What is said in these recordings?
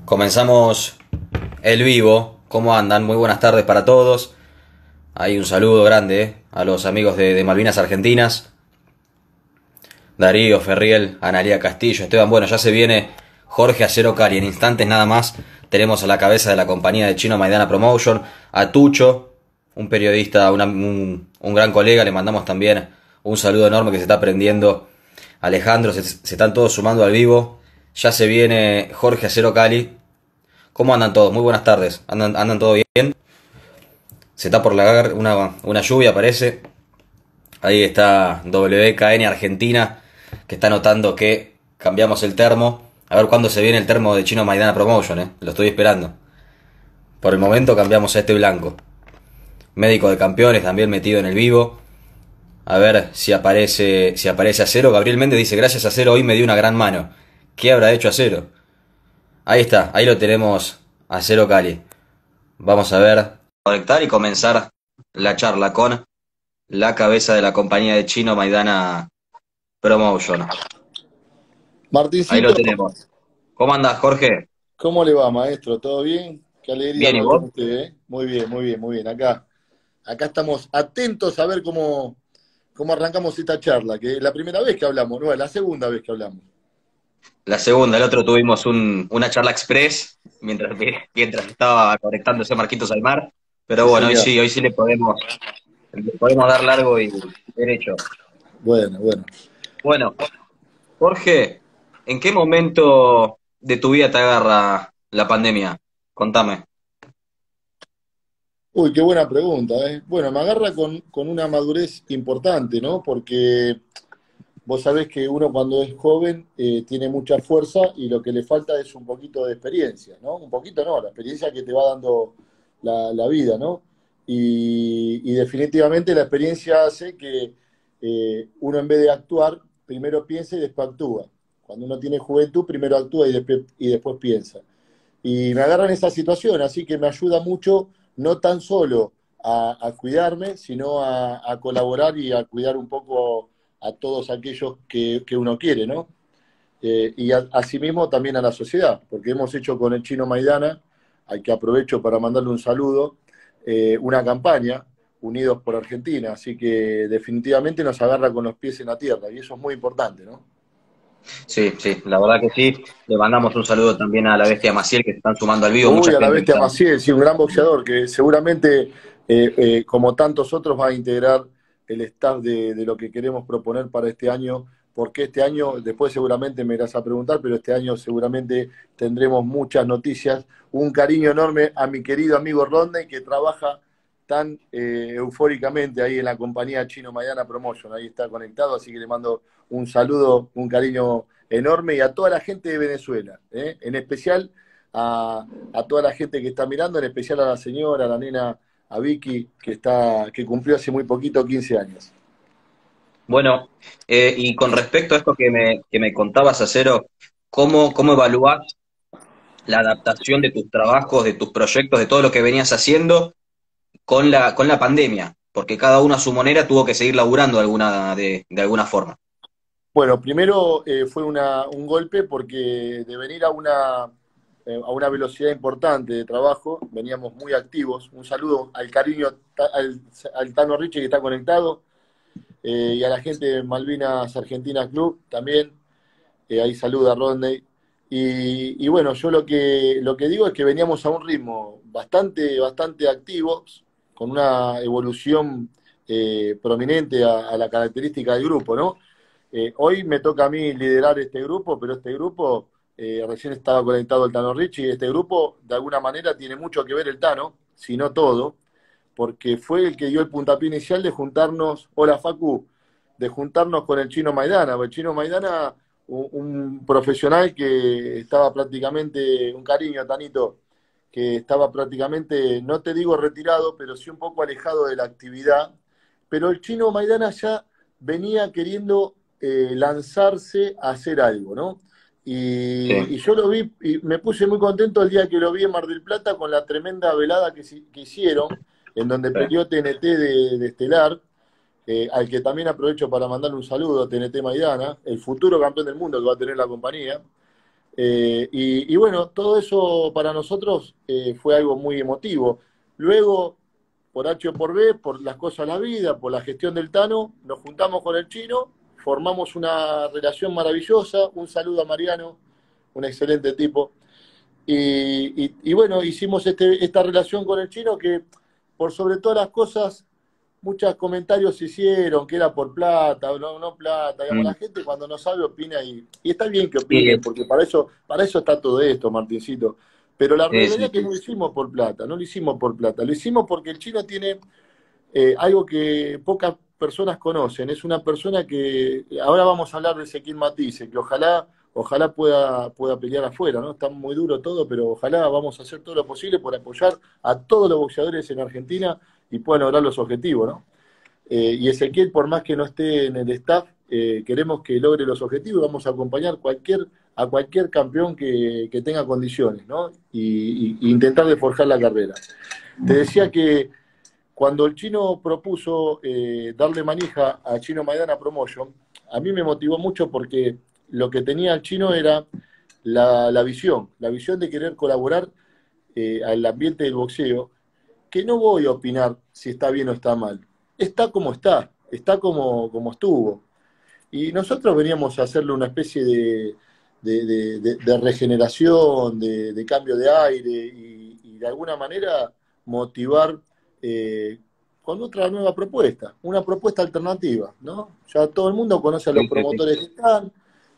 Comenzamos el vivo. ¿Cómo andan? Muy buenas tardes para todos. Hay un saludo grande a los amigos de Malvinas Argentinas. Darío, Ferriel, Analía Castillo, Esteban. Bueno, ya se viene Jorge Acero Cali. En instantes nada más tenemos a la cabeza de la compañía de Chino Maidana Promotion, a Tucho, un periodista, un gran colega. Le mandamos también un saludo enorme que se está aprendiendo. Alejandro, se están todos sumando al vivo. Ya se viene Jorge Acero Cali. ¿Cómo andan todos? Muy buenas tardes. ¿Andan todo bien? Se está por largar una lluvia, parece. Ahí está WKN Argentina, que está notando que cambiamos el termo. A ver cuándo se viene el termo de Chino Maidana Promotion, Lo estoy esperando. Por el momento cambiamos a este blanco. Médico de campeones también metido en el vivo. A ver si aparece Acero. Gabriel Méndez dice: gracias Acero, hoy me dio una gran mano. ¿Qué habrá hecho Acero? Ahí está, ahí lo tenemos, Acero Cali. Vamos a ver, conectar y comenzar la charla con la cabeza de la compañía de Chino Maidana Promotion. Ahí lo Martincito, tenemos. ¿Cómo andás, Jorge? ¿cómo le va, maestro? ¿Todo bien? Qué alegría Bien, ¿y hablar con vos? usted, ¿eh? Muy bien, muy bien, muy bien. Acá estamos atentos a ver cómo arrancamos esta charla, que es la primera vez que hablamos, no, es la segunda vez que hablamos. La segunda, el otro tuvimos una charla express mientras estaba conectándose Marquitos Aymar. Pero Sí, bueno, señor. hoy sí le podemos dar largo y derecho. Bueno, bueno. Bueno, Jorge, ¿en qué momento de tu vida te agarra la pandemia? Contame. Uy, qué buena pregunta, ¿eh? Bueno, me agarra con una madurez importante, ¿no? Porque vos sabés que uno cuando es joven tiene mucha fuerza y lo que le falta es un poquito de experiencia, ¿no? Un poquito no, la experiencia que te va dando la vida, ¿no? Y definitivamente la experiencia hace que uno en vez de actuar, primero piensa y después actúa. Cuando uno tiene juventud, primero actúa y después piensa. Y me agarra en esa situación, así que me ayuda mucho, no tan solo a cuidarme, sino a colaborar y a cuidar un poco a todos aquellos que uno quiere, ¿no? Asimismo también a la sociedad, porque hemos hecho con el Chino Maidana, al que aprovecho para mandarle un saludo, una campaña, Unidos por Argentina, así que definitivamente nos agarra con los pies en la tierra, y eso es muy importante, ¿no? Sí, sí, la verdad que sí. Le mandamos un saludo también a la bestia Maciel que se están sumando al vivo. Mucha Uy, a la gente que bestia está. Maciel, sí, un gran boxeador que seguramente, como tantos otros, va a integrar el staff de lo que queremos proponer para este año, porque este año, después seguramente me irás a preguntar, pero este año seguramente tendremos muchas noticias. Un cariño enorme a mi querido amigo Rodney, que trabaja tan eufóricamente ahí en la compañía Chino Maidana Promotion, ahí está conectado, así que le mando un saludo, un cariño enorme y a toda la gente de Venezuela, en especial a toda la gente que está mirando, en especial a la señora, a la nena, a Vicky, que cumplió hace muy poquito 15 años. Bueno, y con respecto a esto que me contabas, Acero, ¿cómo evaluás la adaptación de tus trabajos, de tus proyectos, de todo lo que venías haciendo con la pandemia? Porque cada uno a su manera tuvo que seguir laburando de alguna forma. Bueno, primero fue un golpe porque de venir a una velocidad importante de trabajo, veníamos muy activos. Un saludo al cariño, al Tano Richie que está conectado, y a la gente de Malvinas Argentinas Club también. Ahí saluda Rodney. Y bueno, yo lo que digo es que veníamos a un ritmo bastante activos, con una evolución prominente a la característica del grupo, ¿no? Hoy me toca a mí liderar este grupo, pero este grupo, recién estaba conectado el Tano Ricci, y este grupo de alguna manera tiene mucho que ver el Tano, si no todo, porque fue el que dio el puntapié inicial de juntarnos, hola Facu, de juntarnos con el Chino Maidana. El Chino Maidana, un profesional que estaba prácticamente, un cariño, Tanito, que estaba prácticamente, no te digo retirado, pero sí un poco alejado de la actividad. Pero el Chino Maidana ya venía queriendo lanzarse a hacer algo, ¿no? Y Sí, yo lo vi y me puse muy contento el día que lo vi en Mar del Plata con la tremenda velada que hicieron, en donde sí. peleó TNT de Estelar, al que también aprovecho para mandarle un saludo a TNT Maidana, el futuro campeón del mundo que va a tener la compañía. Y bueno, todo eso para nosotros fue algo muy emotivo. Luego, por H o por B, por las cosas de la vida, por la gestión del Tano, nos juntamos con el Chino, formamos una relación maravillosa. Un saludo a Mariano, un excelente tipo. Y bueno, hicimos esta relación con el Chino que, por sobre todas las cosas, muchos comentarios se hicieron, que era por plata o no, no plata. Digamos, la Mm. gente cuando no sabe opina y está bien que Sí, opinen, porque para eso está todo esto, Martincito. Pero la sí, realidad sí, es que no lo hicimos por plata, no lo hicimos por plata, lo hicimos porque el Chino tiene algo que pocas personas conocen. Es una persona que, ahora vamos a hablar de Ezequiel Matisse, que ojalá pueda pelear afuera, ¿no? Está muy duro todo, pero ojalá vamos a hacer todo lo posible por apoyar a todos los boxeadores en Argentina y puedan lograr los objetivos, ¿no? Y Ezequiel, por más que no esté en el staff, queremos que logre los objetivos y vamos a acompañar a cualquier campeón que tenga condiciones, ¿no? Y intentar de forjar la carrera. Te decía que cuando el Chino propuso darle manija a Chino Maidana Promotion, a mí me motivó mucho porque lo que tenía el Chino era la visión de querer colaborar al ambiente del boxeo, que no voy a opinar si está bien o está mal. Está como estuvo. Y nosotros veníamos a hacerle una especie de regeneración, de cambio de aire y de alguna manera motivar eh, con otra nueva propuesta, una propuesta alternativa, ¿no? Ya todo el mundo conoce a los sí, sí, sí. promotores que están,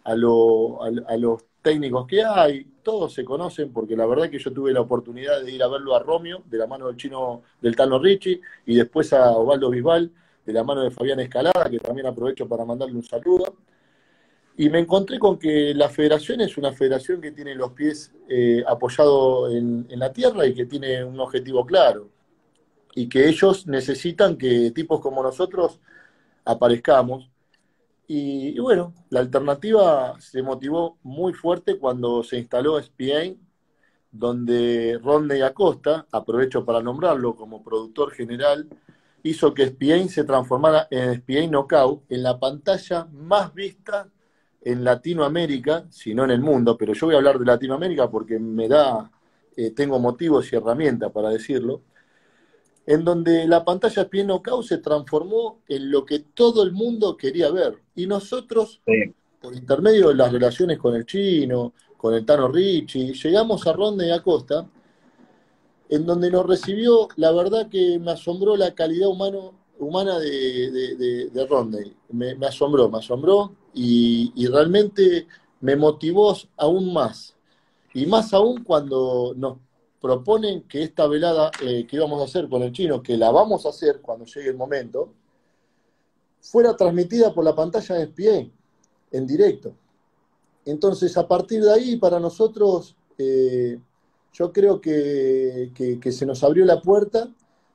a los técnicos que hay, todos se conocen porque la verdad que yo tuve la oportunidad de ir a verlo a Romeo, de la mano del chino del Tano Ricci, y después a Osvaldo Bisbal, de la mano de Fabián Escalada, que también aprovecho para mandarle un saludo. Y me encontré con que la federación es una federación que tiene los pies apoyados en la tierra y que tiene un objetivo claro. Y que ellos necesitan que tipos como nosotros aparezcamos. Y bueno, la alternativa se motivó muy fuerte cuando se instaló SPA, donde Rodney Acosta, aprovecho para nombrarlo como productor general, hizo que SPA se transformara en SPA Knockout, en la pantalla más vista en Latinoamérica, si no en el mundo, pero yo voy a hablar de Latinoamérica porque tengo motivos y herramientas para decirlo, en donde la pantalla SPA Knockout se transformó en lo que todo el mundo quería ver. Y nosotros, Sí. por intermedio de las relaciones con el chino, con el Tano Ricci, llegamos a Ronda y Acosta, en donde nos recibió, la verdad que me asombró la calidad humana de Rodney. Me asombró y realmente me motivó aún más. Y más aún cuando nos proponen que esta velada que íbamos a hacer con el chino, que la vamos a hacer cuando llegue el momento, fuera transmitida por la pantalla de ESPN en directo. Entonces, a partir de ahí, para nosotros, yo creo que se nos abrió la puerta,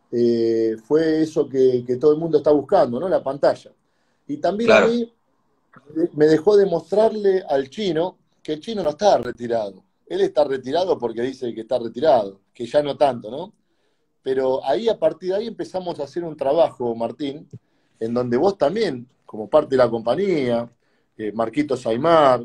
fue eso que todo el mundo está buscando, ¿no? La pantalla. Y también a Claro, mí me dejó demostrarle al chino que el chino no está retirado. Él está retirado porque dice que está retirado, que ya no tanto, ¿no? Pero ahí, a partir de ahí, empezamos a hacer un trabajo, Martín, en donde vos también, como parte de la compañía, Marquitos Aymar,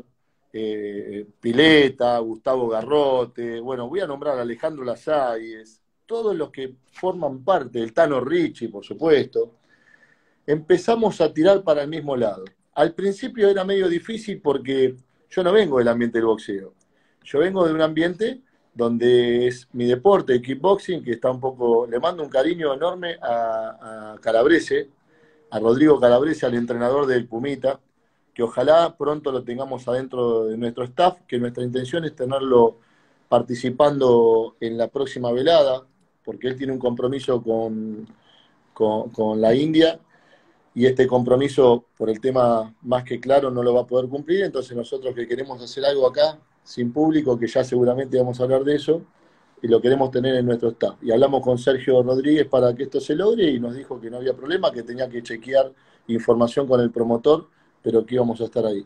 Pileta, Gustavo Garrote, bueno, voy a nombrar a Alejandro Lazáez, todos los que forman parte, del Tano Ricci, por supuesto, empezamos a tirar para el mismo lado. Al principio era medio difícil porque yo no vengo del ambiente del boxeo. Yo vengo de un ambiente donde es mi deporte, el kickboxing, que está un poco, le mando un cariño enorme a Calabrese, a Rodrigo Calabrese, al entrenador del Pumita, que ojalá pronto lo tengamos adentro de nuestro staff, que nuestra intención es tenerlo participando en la próxima velada, porque él tiene un compromiso con la India y este compromiso, por el tema más que claro, no lo va a poder cumplir. Entonces nosotros que queremos hacer algo acá, sin público, que ya seguramente vamos a hablar de eso, y lo queremos tener en nuestro staff. Y hablamos con Sergio Rodríguez para que esto se logre y nos dijo que no había problema, que tenía que chequear información con el promotor, pero que íbamos a estar ahí.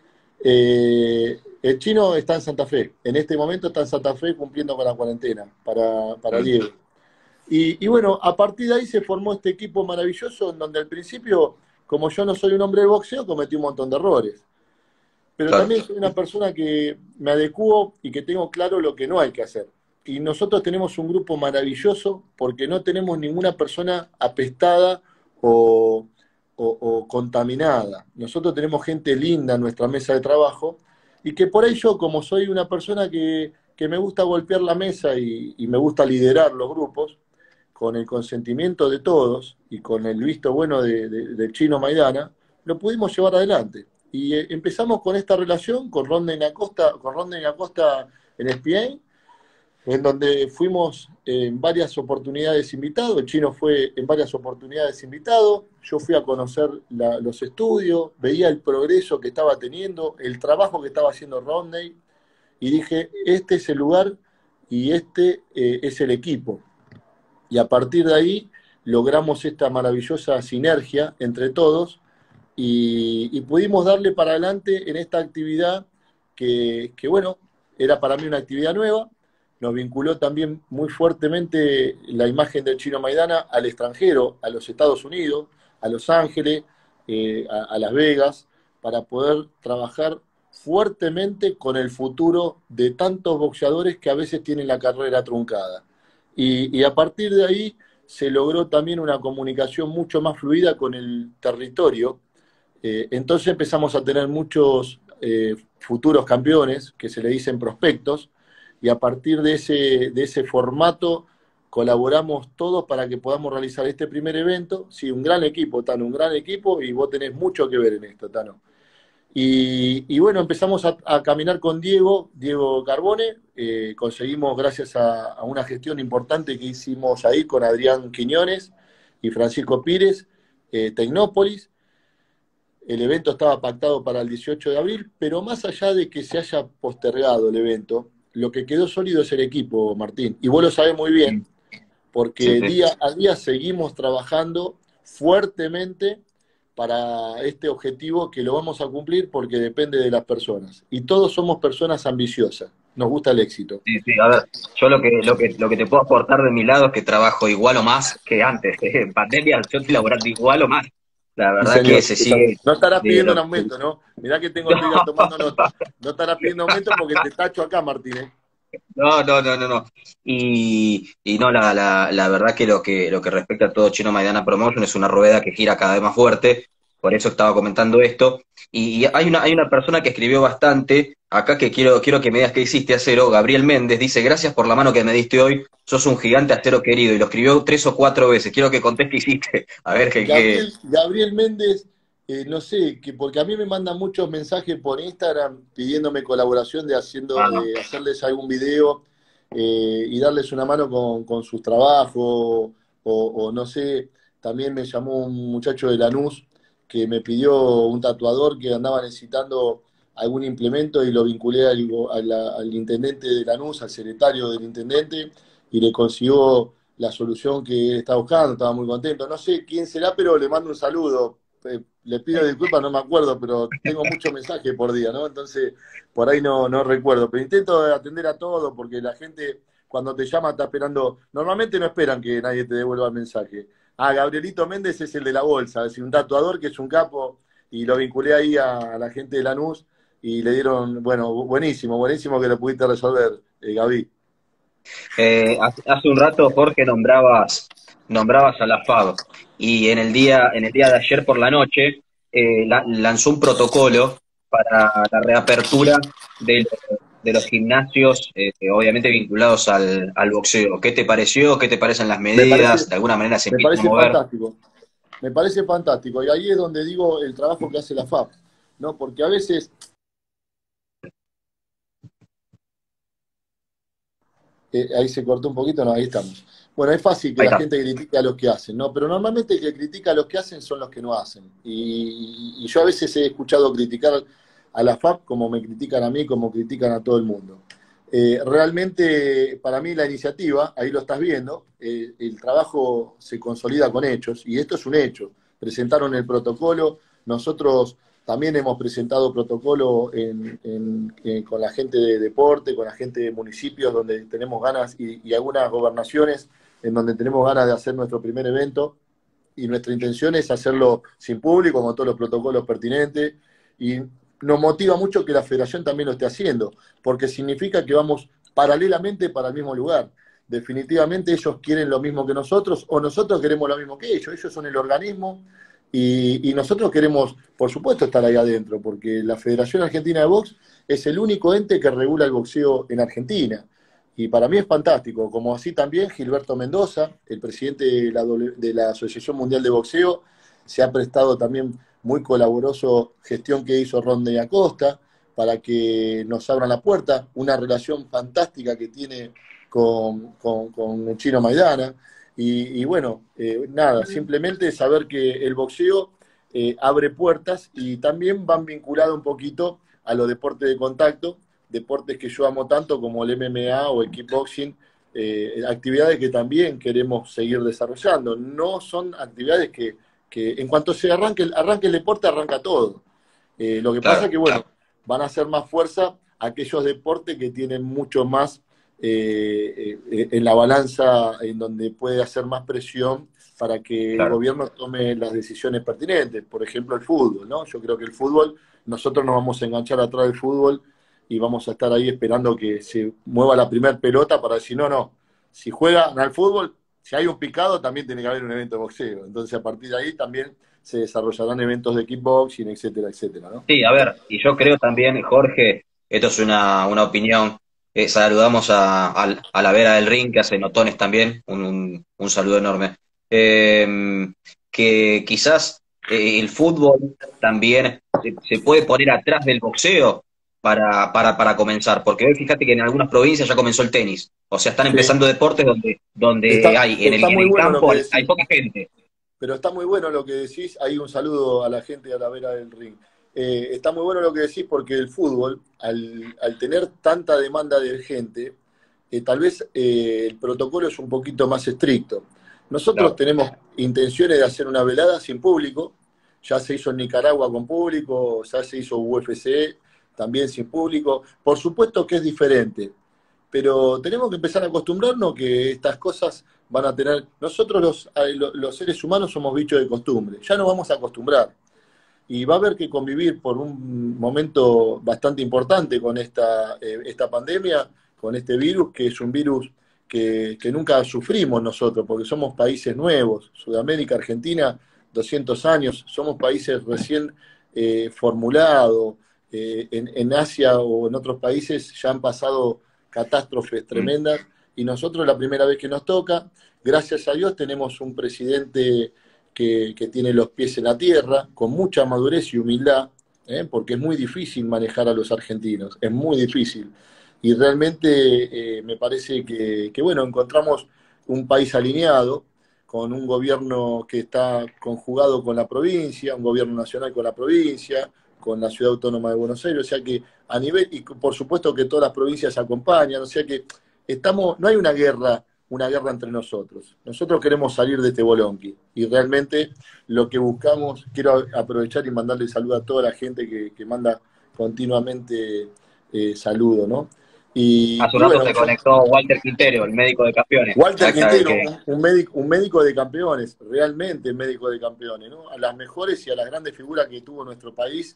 El chino está en Santa Fe, en este momento está en Santa Fe cumpliendo con la cuarentena para mm, Diego. Y bueno, a partir de ahí se formó este equipo maravilloso en donde al principio, como yo no soy un hombre de boxeo, cometí un montón de errores. Pero claro. también soy una persona que me adecuo y que tengo claro lo que no hay que hacer. Y nosotros tenemos un grupo maravilloso porque no tenemos ninguna persona apestada o, o contaminada. Nosotros tenemos gente linda en nuestra mesa de trabajo y que por ahí yo, como soy una persona que me gusta golpear la mesa y me gusta liderar los grupos, con el consentimiento de todos y con el visto bueno del Chino Maidana, lo pudimos llevar adelante. Y empezamos con esta relación con Rodney Acosta en ESPN, en donde fuimos en varias oportunidades invitados, el Chino fue en varias oportunidades invitado, yo fui a conocer los estudios, veía el progreso que estaba teniendo, el trabajo que estaba haciendo Rodney, y dije, este es el lugar y este es el equipo. Y a partir de ahí logramos esta maravillosa sinergia entre todos y pudimos darle para adelante en esta actividad bueno, era para mí una actividad nueva, nos vinculó también muy fuertemente la imagen del Chino Maidana al extranjero, a los Estados Unidos, a Los Ángeles, a Las Vegas, para poder trabajar fuertemente con el futuro de tantos boxeadores que a veces tienen la carrera truncada. Y a partir de ahí se logró también una comunicación mucho más fluida con el territorio. Entonces empezamos a tener muchos futuros campeones, que se le dicen prospectos, y a partir de ese formato colaboramos todos para que podamos realizar este primer evento. Sí, un gran equipo, Tano, un gran equipo, y vos tenés mucho que ver en esto, Tano. Y bueno, empezamos a caminar con Diego Carbone, conseguimos gracias a una gestión importante que hicimos ahí con Adrián Quiñones y Francisco Pires, Tecnópolis. El evento estaba pactado para el 18 de abril, pero más allá de que se haya postergado el evento, lo que quedó sólido es el equipo, Martín. Y vos lo sabés muy bien, Sí, porque sí. día a día seguimos trabajando fuertemente para este objetivo que lo vamos a cumplir porque depende de las personas. Y todos somos personas ambiciosas, nos gusta el éxito. Sí, sí, a ver, yo lo que te puedo aportar de mi lado es que trabajo igual o más que antes. En pandemia yo estoy laburando igual o más. La Sí, verdad que señor. se sigue No estarás de pidiendo un lo aumento, ¿no? Mirá que estoy tomando nota. No estarás pidiendo aumento porque te tacho acá, Martín, ¿eh? No, no, no, no, no. Y no, la verdad que lo que respecta a todo Chino Maidana Promotion es una rueda que gira cada vez más fuerte, por eso estaba comentando esto. Y hay una persona que escribió bastante, acá que quiero que me digas qué hiciste, Acero. Gabriel Méndez dice, gracias por la mano que me diste hoy, sos un gigante, Acero querido, y lo escribió 3 o 4 veces. Quiero que contés qué hiciste. A ver, Gabriel Méndez, no sé, porque a mí me mandan muchos mensajes por Instagram pidiéndome colaboración Ah, de hacerles algún video y darles una mano con sus trabajos, o no sé, también me llamó un muchacho de Lanús que me pidió un tatuador que andaba necesitando algún implemento y lo vinculé al intendente de Lanús, al secretario del intendente, y le consiguió la solución que él estaba buscando, estaba muy contento. No sé quién será, pero le mando un saludo. Le pido disculpas, no me acuerdo, pero tengo muchos mensajes por día, ¿no? Entonces, por ahí no recuerdo. Pero intento atender a todo porque la gente, cuando te llama, está esperando. Normalmente no esperan que nadie te devuelva el mensaje. Ah, Gabrielito Méndez es el de la bolsa, es un tatuador que es un capo, y lo vinculé ahí a la gente de Lanús y le dieron, bueno, buenísimo, buenísimo que lo pudiste resolver, Gaby. hace un rato, Jorge, nombrabas a la FAB y en el día de ayer por la noche lanzó un protocolo para la reapertura de los gimnasios, obviamente vinculados al boxeo. ¿Qué te pareció? ¿Qué te parecen las Me parece, medidas? ¿De alguna manera se me empieza a parece mover? fantástico. Me parece fantástico. Y ahí es donde digo el trabajo que hace la FAP, ¿no? Porque a veces, ahí se cortó un poquito, no, ahí estamos. Bueno, es fácil que Ahí la está. gente critique a los que hacen, ¿no? Pero normalmente el que critica a los que hacen son los que no hacen. Y yo a veces he escuchado criticar a la FAP como me critican a mí, como critican a todo el mundo. Realmente, para mí la iniciativa, ahí lo estás viendo, el trabajo se consolida con hechos, y esto es un hecho. Presentaron el protocolo, nosotros también hemos presentado protocolo con la gente de deporte, con la gente de municipios donde tenemos ganas y algunas gobernaciones en donde tenemos ganas de hacer nuestro primer evento, y nuestra intención es hacerlo sin público, con todos los protocolos pertinentes. Y nos motiva mucho que la federación también lo esté haciendo, porque significa que vamos paralelamente para el mismo lugar. Definitivamente ellos quieren lo mismo que nosotros, o nosotros queremos lo mismo que ellos. Ellos son el organismo y nosotros queremos, por supuesto, estar ahí adentro, porque la Federación Argentina de Box es el único ente que regula el boxeo en Argentina. Y para mí es fantástico, como así también Gilberto Mendoza, el presidente de la Asociación Mundial de Boxeo, se ha prestado también muy colaboroso gestión que hizo Ronde Acosta para que nos abran la puerta, una relación fantástica que tiene con el Chino Maidana. Y bueno, nada, simplemente saber que el boxeo abre puertas y también van vinculados un poquito a los deportes de contacto, deportes que yo amo tanto como el MMA o el kickboxing, actividades que también queremos seguir desarrollando. No son actividades que en cuanto se arranque el deporte, arranca todo. Lo que pasa Claro, es que, bueno, van a hacer más fuerza aquellos deportes que tienen mucho más en la balanza, en donde puede hacer más presión para que el claro. gobierno tome las decisiones pertinentes. Por ejemplo, el fútbol, ¿no? Yo creo que el fútbol, nosotros nos vamos a enganchar atrás del fútbol y vamos a estar ahí esperando que se mueva la primera pelota para decir, no, no, si juegan al fútbol, si hay un picado, también tiene que haber un evento de boxeo. Entonces, a partir de ahí también se desarrollarán eventos de kickboxing, etcétera, etcétera, ¿no? Sí, a ver, y yo creo también, Jorge, esto es una opinión, saludamos a la Vera del Ring, que hace notones también, un saludo enorme. Eh, que quizás el fútbol también se puede poner atrás del boxeo para comenzar, porque hoy fíjate que en algunas provincias ya comenzó el tenis, o sea, están Sí. empezando deportes donde Está, hay está en muy el bueno lo campo que hay decís. poca gente. Pero está muy bueno lo que decís. Ahí un saludo a la gente de a la vera del ring. Está muy bueno lo que decís porque el fútbol, al tener tanta demanda de gente, tal vez el protocolo es un poquito más estricto. Nosotros Claro, tenemos intenciones de hacer una velada sin público. Ya se hizo en Nicaragua con público, ya se hizo UFC también sin público. Por supuesto que es diferente, pero tenemos que empezar a acostumbrarnos que estas cosas van a tener. Nosotros los seres humanos somos bichos de costumbre, ya nos vamos a acostumbrar. Y va a haber que convivir por un momento bastante importante con esta pandemia, con este virus, que es un virus que nunca sufrimos nosotros, porque somos países nuevos, Sudamérica, Argentina, 200 años, somos países recién formulados, en Asia o en otros países ya han pasado catástrofes mm, tremendas, y nosotros la primera vez que nos toca, gracias a Dios tenemos un presidente que tiene los pies en la tierra, con mucha madurez y humildad, porque es muy difícil manejar a los argentinos, es muy difícil. Y realmente me parece bueno, encontramos un país alineado, con un gobierno que está conjugado con la provincia, un gobierno nacional con la provincia, con la ciudad autónoma de Buenos Aires, o sea que a nivel, y por supuesto que todas las provincias acompañan, o sea que no hay una guerra entre nosotros. Nosotros queremos salir de este bolonqui y realmente lo que buscamos, quiero aprovechar y mandarle saludo a toda la gente que manda continuamente saludo, ¿no? hace un Y rato bueno, se conectó Walter Quintero, el médico de campeones. Walter Quintero, Que un médico de campeones, realmente médico de campeones, ¿no? A las mejores y a las grandes figuras que tuvo nuestro país,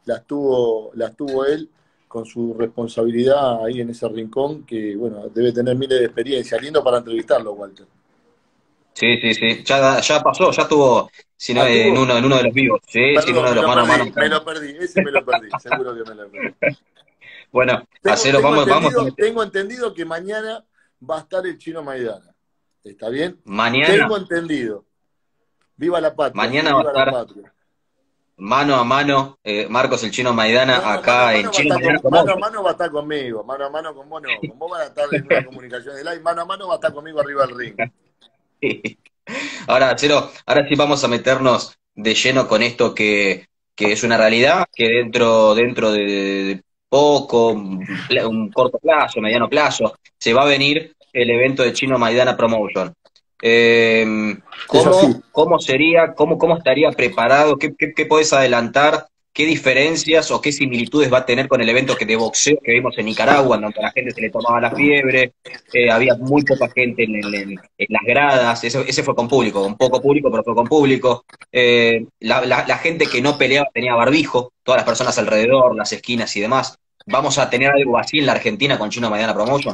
las tuvo él con su responsabilidad ahí en ese rincón, que bueno, debe tener miles de experiencias. Lindo para entrevistarlo, Walter. sí, sí, sí, ya pasó, ya estuvo si no, Ah, tuvo. en uno de los vivos, sí, sí, en uno Perdón, de los mano a mano. ese me lo perdí, seguro que me lo perdí. Bueno, Acero, vamos a meter. Tengo entendido que mañana va a estar el Chino Maidana. ¿Está bien? Mañana, Tengo entendido. Viva la patria, sí, mañana va a viva la estar patria. mano a mano Marcos el Chino Maidana No, mano a acá en mano va a Chino estar Maidana mano a Promotion. mano va a estar conmigo, mano a mano con vos no. Con vos van a estar en una comunicación de live, mano a mano va a estar conmigo arriba del ring. Ahora, Acero, ahora sí vamos a meternos de lleno con esto que es una realidad, que dentro de poco, un corto plazo, mediano plazo, se va a venir el evento de Chino Maidana Promotion. Es así. ¿Cómo sería, cómo estaría preparado? ¿Qué podés adelantar qué diferencias o qué similitudes va a tener con el evento de boxeo que vimos en Nicaragua, en donde a la gente se le tomaba la fiebre, había muy poca gente en las gradas, ese fue con público, con poco público, pero fue con público. La gente que no peleaba tenía barbijo, todas las personas alrededor, las esquinas y demás. ¿Vamos a tener algo así en la Argentina con Chino Maidana Promotion?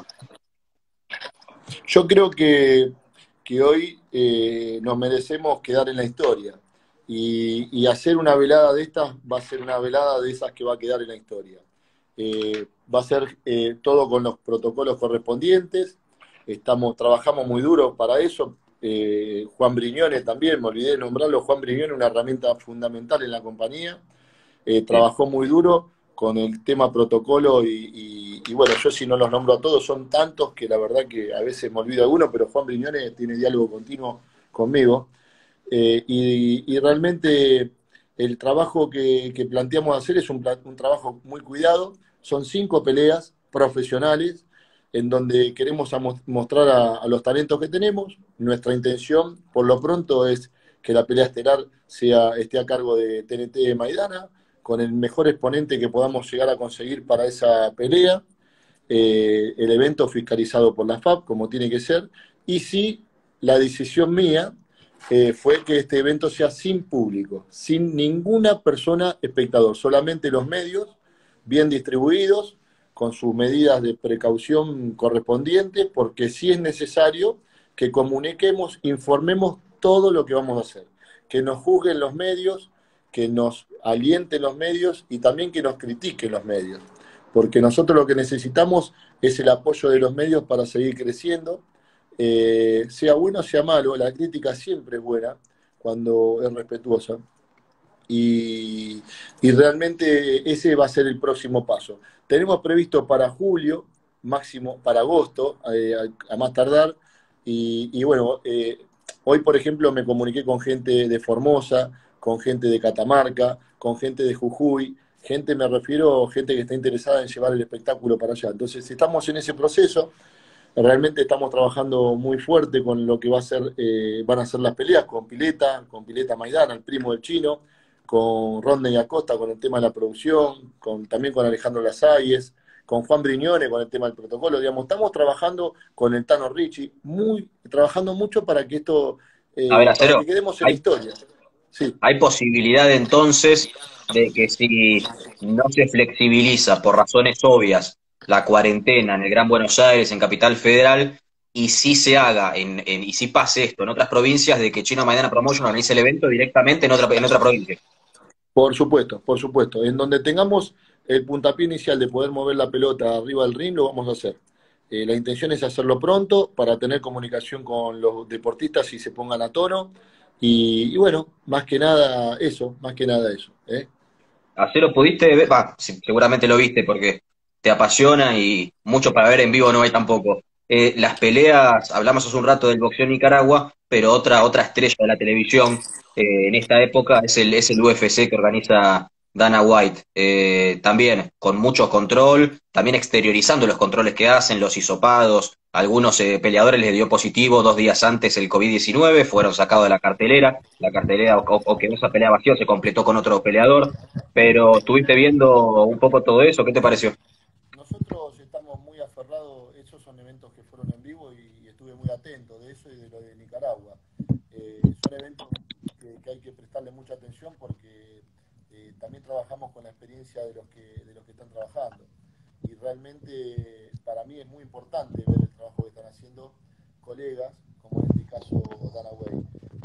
Yo creo que hoy nos merecemos quedar en la historia. Y hacer una velada de estas va a ser una velada de esas que va a quedar en la historia. Va a ser todo con los protocolos correspondientes. Trabajamos muy duro para eso. Juan Briñone también, me olvidé de nombrarlo. Juan Briñone, una herramienta fundamental en la compañía. Sí. Trabajó muy duro con el tema protocolo y bueno, yo si no los nombro a todos, son tantos que la verdad que a veces me olvido alguno, pero Juan Briñone tiene diálogo continuo conmigo. Y realmente el trabajo que planteamos hacer es un trabajo muy cuidado. Son 5 peleas profesionales en donde queremos mostrar a los talentos que tenemos. Nuestra intención, por lo pronto, es que la pelea estelar esté a cargo de TNT Maidana, con el mejor exponente que podamos llegar a conseguir para esa pelea. El evento fiscalizado por la FAP, como tiene que ser. Y sí, la decisión mía fue que este evento sea sin público, sin ninguna persona espectador, solamente los medios bien distribuidos, con sus medidas de precaución correspondientes, porque sí es necesario que comuniquemos, informemos todo lo que vamos a hacer, que nos juzguen los medios, que nos alienten los medios y también que nos critiquen los medios, porque nosotros lo que necesitamos es el apoyo de los medios para seguir creciendo, sea bueno o sea malo, la crítica siempre es buena cuando es respetuosa. Y realmente ese va a ser el próximo paso. Tenemos previsto para julio, máximo para agosto, a más tardar. Y bueno, hoy por ejemplo me comuniqué con gente de Formosa, con gente de Catamarca, con gente de Jujuy. Gente, me refiero, gente que está interesada en llevar el espectáculo para allá. Entonces, estamos en ese proceso. Realmente estamos trabajando muy fuerte con lo que van a ser las peleas con Pileta Maidana, el primo del chino, con Rodney Acosta con el tema de la producción, también con Alejandro Lasalles, con Juan Briñone con el tema del protocolo. Digamos, estamos trabajando con el Tano Ricci, trabajando mucho para que A ver, para que Acero, quedemos en la hay, historia. Sí. hay posibilidad entonces de que si no se flexibiliza por razones obvias la cuarentena en el Gran Buenos Aires, en Capital Federal, y si se haga y si pase esto en otras provincias, de que Chino Maidana Promotion organice el evento directamente en otra provincia. Por supuesto, por supuesto. En donde tengamos el puntapié inicial de poder mover la pelota arriba del ring, lo vamos a hacer. La intención es hacerlo pronto para tener comunicación con los deportistas y se pongan a tono. Y bueno, más que nada eso. ¿Eh? Acero, ¿pudiste ver? Va, sí, seguramente lo viste porque te apasiona y mucho para ver en vivo no hay tampoco. Las peleas, hablamos hace un rato del boxeo en Nicaragua, pero otra estrella de la televisión en esta época es el UFC que organiza Dana White. También con mucho control, también exteriorizando los controles que hacen, los hisopados. Algunos peleadores les dio positivo 2 días antes el COVID-19, fueron sacados de la cartelera o quedó esa pelea vacía, se completó con otro peleador. Pero estuviste viendo un poco todo eso, ¿qué te pareció? Nosotros estamos muy aferrados, esos son eventos que fueron en vivo y estuve muy atento de eso y de lo de Nicaragua. Son eventos que hay que prestarle mucha atención porque también trabajamos con la experiencia de los que están trabajando. Y realmente para mí es muy importante ver el trabajo que están haciendo colegas, como en este caso Dana Way.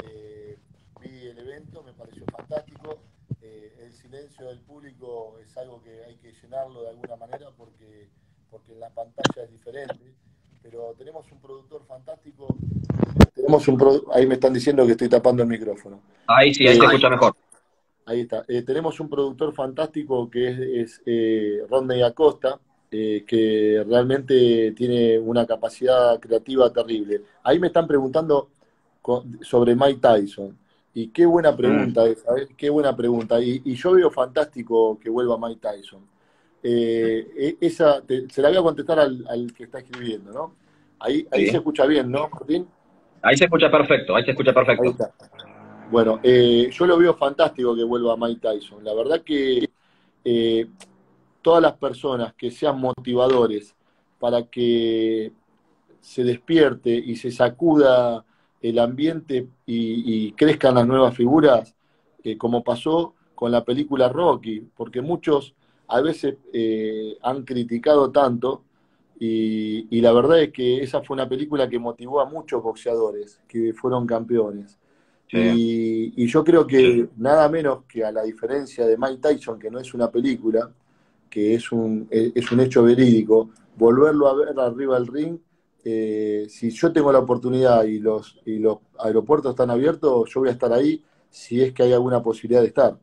Vi el evento, me pareció fantástico. El silencio del público es algo que hay que llenarlo de alguna manera porque en la pantalla es diferente. Pero tenemos un productor fantástico. Ahí me están diciendo que estoy tapando el micrófono. Ahí sí, ahí Eh, se escucha mejor. Ahí está. Tenemos un productor fantástico que es Rodney Acosta, que realmente tiene una capacidad creativa terrible. Ahí me están preguntando sobre Mike Tyson. Y qué buena Mm. pregunta esa, ¿eh? Qué buena pregunta. Y yo veo fantástico que vuelva Mike Tyson. Se la voy a contestar al que está escribiendo, ¿no? Ahí se Sí. escucha bien, ¿no, Martín? Ahí se escucha perfecto, ahí se escucha Ahí perfecto. está. Bueno, yo lo veo fantástico que vuelva Mike Tyson. La verdad que eh, todas las personas que sean motivadores para que se despierte y se sacuda el ambiente y crezcan las nuevas figuras, como pasó con la película Rocky, porque muchos a veces han criticado tanto y la verdad es que esa fue una película que motivó a muchos boxeadores que fueron campeones. Sí, Y yo creo que nada menos que a la diferencia de Mike Tyson, que no es una película, que es un hecho verídico, volverlo a ver arriba del ring, si yo tengo la oportunidad y los aeropuertos están abiertos, yo voy a estar ahí si es que hay alguna posibilidad de estar.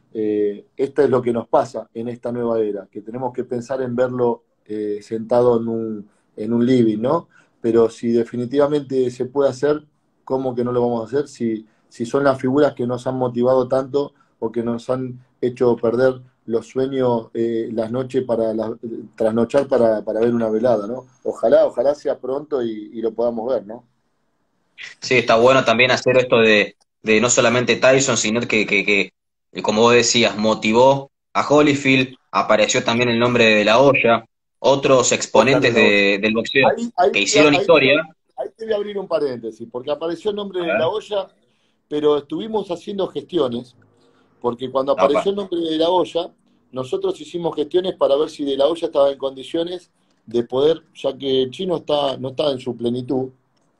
Esto es lo que nos pasa en esta nueva era, que tenemos que pensar en verlo sentado en un living, ¿no? Pero si definitivamente se puede hacer, ¿cómo que no lo vamos a hacer? Si son las figuras que nos han motivado tanto o que nos han hecho perder los sueños, las noches trasnochar para ver una velada, ¿no? Ojalá sea pronto y lo podamos ver, ¿no? sí, está bueno también hacer esto de no solamente Tyson, sino como vos decías, motivó a Holyfield, apareció también el nombre de De La Hoya, otros Oscar de exponentes la Hoya. del boxeo Ahí que te voy a, hicieron historia. ahí te voy a abrir un paréntesis, porque apareció el nombre A de la ver, olla, pero estuvimos haciendo gestiones, porque cuando opa. apareció el nombre de la olla, nosotros hicimos gestiones para ver si de la olla estaba en condiciones de poder, ya que el chino no está en su plenitud,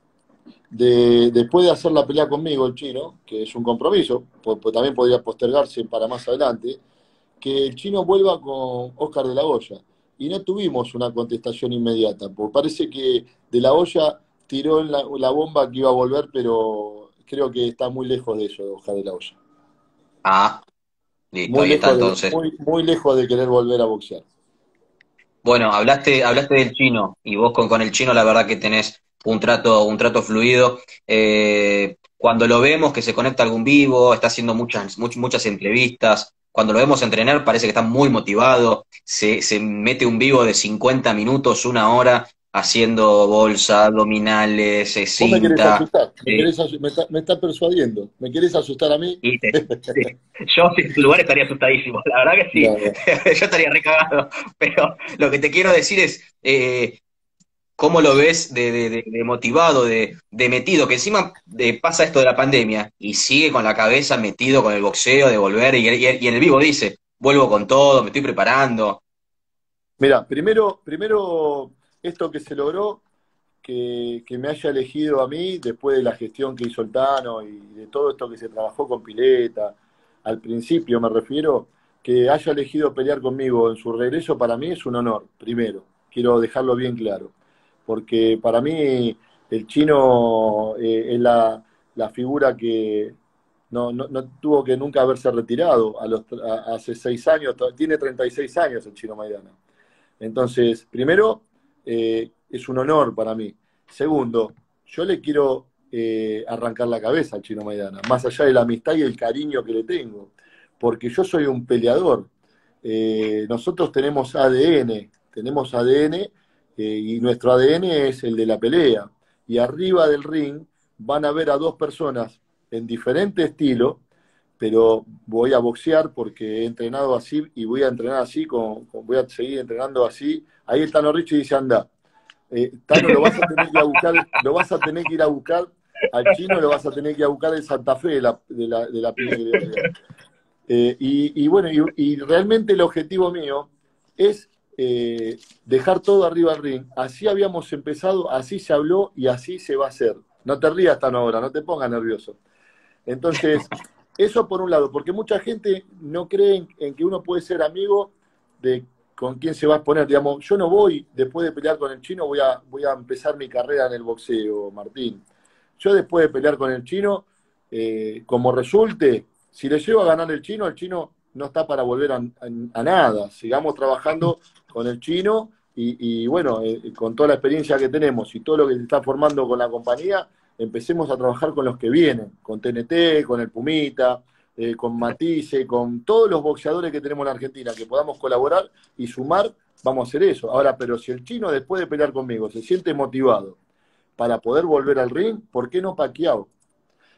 después de hacer la pelea conmigo, el chino, que es un compromiso, pues también podría postergarse para más adelante, que el chino vuelva con Oscar de la Hoya. Y no tuvimos una contestación inmediata, porque parece que de la Hoya tiró en la bomba que iba a volver, pero creo que está muy lejos de eso, Oscar de la Hoya. Ah, listo, Muy ahí está lejos de, entonces. muy lejos de querer volver a boxear. Bueno, hablaste del chino y vos con el chino la verdad que tenés un trato fluido. Cuando lo vemos que se conecta a algún vivo, está haciendo muchas entrevistas. Cuando lo vemos entrenar parece que está muy motivado. Se mete un vivo de 50 minutos, una hora, haciendo bolsa, abdominales, Vos me querés cinta. asustar, eh, me está persuadiendo. ¿Me querés asustar a mí? y yo si en tu lugar estaría asustadísimo. La verdad que sí, No, no. yo estaría recagado. Pero lo que te quiero decir es... ¿cómo lo ves de motivado, de metido? Que encima pasa esto de la pandemia y sigue con la cabeza metido con el boxeo, de volver y en el vivo dice, vuelvo con todo, me estoy preparando. Mira, primero esto que se logró, que me haya elegido a mí después de la gestión que hizo el Tano y de todo esto que se trabajó con Pileta, al principio me refiero, que haya elegido pelear conmigo en su regreso para mí es un honor, primero, quiero dejarlo bien claro, porque para mí el chino es la figura que no tuvo que nunca haberse retirado hace 6 años, tiene 36 años el chino Maidana. Entonces, primero, es un honor para mí. Segundo, yo le quiero arrancar la cabeza al Chino Maidana, más allá de la amistad y el cariño que le tengo, porque yo soy un peleador. Nosotros tenemos ADN y nuestro ADN es el de la pelea. Y arriba del ring van a ver a dos personas en diferente estilo, pero voy a boxear porque he entrenado así y voy a entrenar así, voy a seguir entrenando así. Ahí el Tano Richie dice, anda, Tano, lo vas a tener que ir a buscar, lo vas a tener que ir a buscar al chino, lo vas a tener que ir a buscar en Santa Fe de la piña que le voy a dar. Y bueno, y realmente el objetivo mío es dejar todo arriba del ring. Así habíamos empezado, así se habló y así se va a hacer. No te rías tan ahora, no te pongas nervioso. Entonces, eso por un lado, porque mucha gente no cree en que uno puede ser amigo de con quién se va a exponer. Digamos, yo no voy, después de pelear con el chino, voy a empezar mi carrera en el boxeo, Martín. Yo después de pelear con el chino, como resulte, si le llego a ganar el chino no está para volver a nada. Sigamos trabajando con el chino y bueno, con toda la experiencia que tenemos y todo lo que se está formando con la compañía, empecemos a trabajar con los que vienen, con TNT, con el Pumita, con Matisse, con todos los boxeadores que tenemos en la Argentina, que podamos colaborar y sumar, vamos a hacer eso. Ahora, pero si el chino después de pelear conmigo se siente motivado para poder volver al ring, ¿por qué no Pacquiao?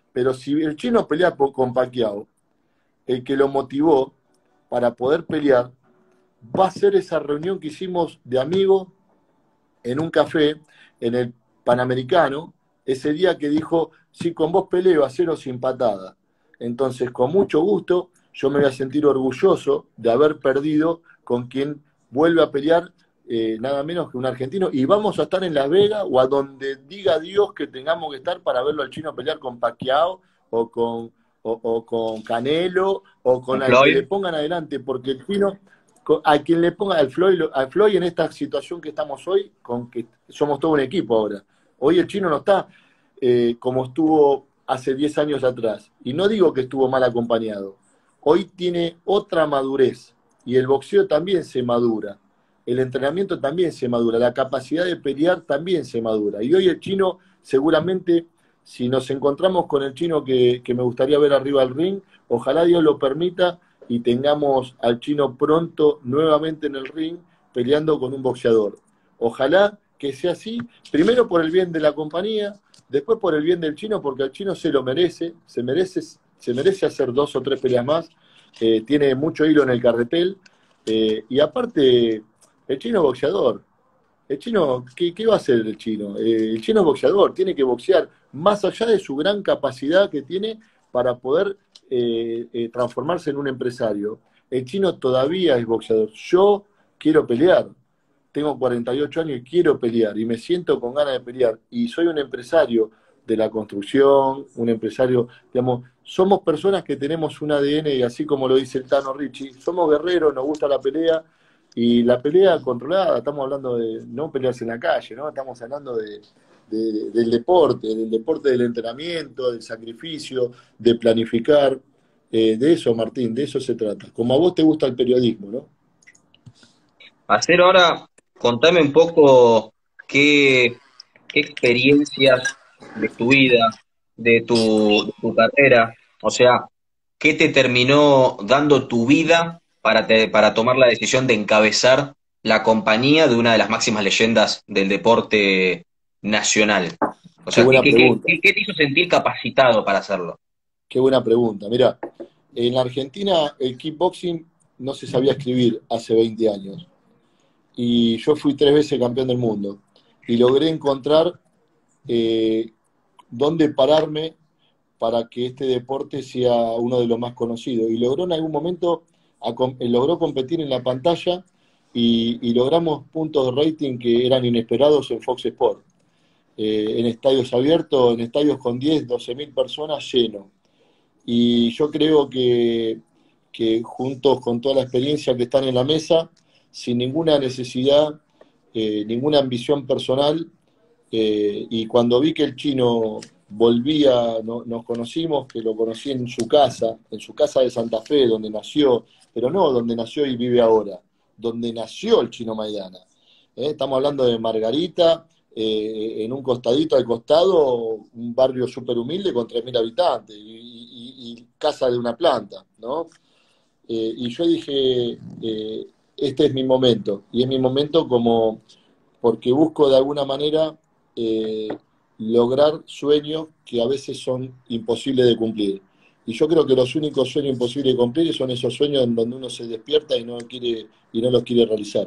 Pero si el chino pelea con Pacquiao, el que lo motivó para poder pelear va a ser esa reunión que hicimos de amigos en un café, en el Panamericano, ese día que dijo, si con vos peleo, acero sin patada. Entonces, con mucho gusto, yo me voy a sentir orgulloso de haber perdido con quien vuelve a pelear nada menos que un argentino, y vamos a estar en Las Vegas o a donde diga Dios que tengamos que estar para verlo al chino pelear con Pacquiao o o con Canelo o con Con el que le Floyd. pongan adelante, porque el chino a quien le ponga al Floyd en esta situación que estamos hoy, con que somos todo un equipo ahora. Hoy el chino no está como estuvo hace 10 años atrás. Y no digo que estuvo mal acompañado. Hoy tiene otra madurez. Y el boxeo también se madura. El entrenamiento también se madura. La capacidad de pelear también se madura. Y hoy el chino, seguramente, si nos encontramos con el chino que me gustaría ver arriba del ring, ojalá Dios lo permita y tengamos al chino pronto nuevamente en el ring peleando con un boxeador. Ojalá que sea así, primero por el bien de la compañía, después por el bien del chino, porque el chino se lo merece, se merece hacer 2 o 3 peleas más, tiene mucho hilo en el carretel, y aparte, el chino es boxeador. El chino, ¿qué va a hacer el chino? El chino es boxeador, tiene que boxear, más allá de su gran capacidad que tiene para poder transformarse en un empresario. El chino todavía es boxeador. Yo quiero pelear, tengo 48 años y quiero pelear, y me siento con ganas de pelear, y soy un empresario de la construcción, un empresario, digamos, somos personas que tenemos un ADN, y así como lo dice el Tano Ricci, somos guerreros, nos gusta la pelea, y la pelea controlada, estamos hablando de no pelearse en la calle, ¿no? Estamos hablando del deporte del entrenamiento, del sacrificio, de planificar, de eso, Martín, de eso se trata. Como a vos te gusta el periodismo, ¿no? Hacer ahora, contame un poco qué, qué experiencias de tu vida, de tu carrera, o sea, qué te terminó dando tu vida para tomar la decisión de encabezar la compañía de una de las máximas leyendas del deporte nacional. O Qué sea, buena pregunta. qué te hizo sentir capacitado para hacerlo? Qué buena pregunta. Mira, en la Argentina el kickboxing no se sabía escribir hace 20 años. Y yo fui 3 veces campeón del mundo. Y logré encontrar eh, dónde pararme para que este deporte sea uno de los más conocidos. Y logró en algún momento, logró competir en la pantalla y logramos puntos de rating que eran inesperados en Fox Sport. En estadios abiertos, en estadios con 10, 12 mil personas llenos. Y yo creo que juntos con toda la experiencia que están en la mesa, sin ninguna necesidad, ninguna ambición personal, y cuando vi que el chino volvía, nos conocimos, que lo conocí en su casa de Santa Fe, donde nació, pero no donde nació y vive ahora, donde nació el chino Maidana. Estamos hablando de Margarita, en un costadito al costado, un barrio súper humilde con 3.000 habitantes y casa de una planta, ¿no? Y yo dije, este es mi momento, y es mi momento como porque busco de alguna manera eh, lograr sueños que a veces son imposibles de cumplir. Y yo creo que los únicos sueños imposibles de cumplir son esos sueños en donde uno se despierta y no los quiere realizar.